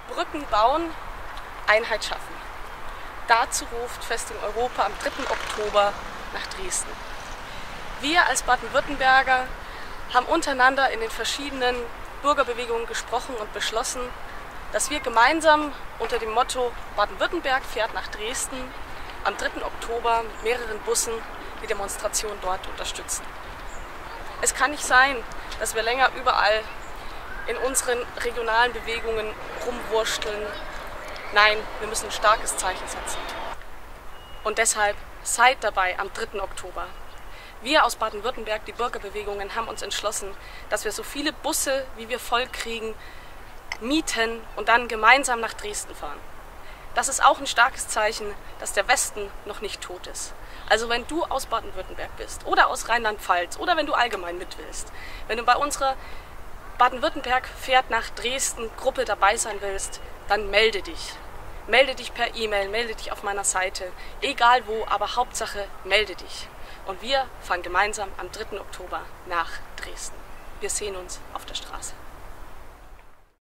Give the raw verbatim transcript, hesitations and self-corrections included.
Brücken bauen, Einheit schaffen. Dazu ruft Festung Europa am dritten Oktober nach Dresden. Wir als Baden-Württemberger haben untereinander in den verschiedenen Bürgerbewegungen gesprochen und beschlossen, dass wir gemeinsam unter dem Motto Baden-Württemberg fährt nach Dresden am dritten Oktober mit mehreren Bussen die Demonstration dort unterstützen. Es kann nicht sein, dass wir länger überall in unseren regionalen Bewegungen rumwursteln. Nein, wir müssen ein starkes Zeichen setzen. Und deshalb seid dabei am dritten Oktober. Wir aus Baden-Württemberg, die Bürgerbewegungen, haben uns entschlossen, dass wir so viele Busse, wie wir voll kriegen, mieten und dann gemeinsam nach Dresden fahren. Das ist auch ein starkes Zeichen, dass der Westen noch nicht tot ist. Also wenn du aus Baden-Württemberg bist oder aus Rheinland-Pfalz oder wenn du allgemein mit willst, wenn du bei unserer Baden-Württemberg fährt nach Dresden Gruppe dabei sein willst, dann melde dich. Melde dich per E-Mail, melde dich auf meiner Seite, egal wo, aber Hauptsache melde dich. Und wir fahren gemeinsam am dritten Oktober nach Dresden. Wir sehen uns auf der Straße.